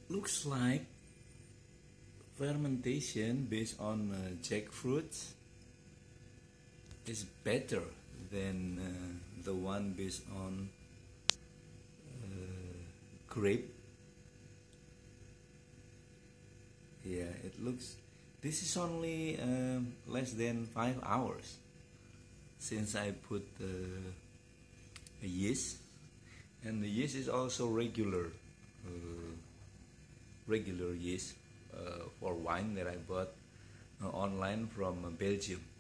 looks like fermentation based on jackfruits is better than the one based on grape. Yeah, it looks. This is only less than 5 hours since I put yeast, and the yeast is also regular yeast for wine that I bought online from Belgium.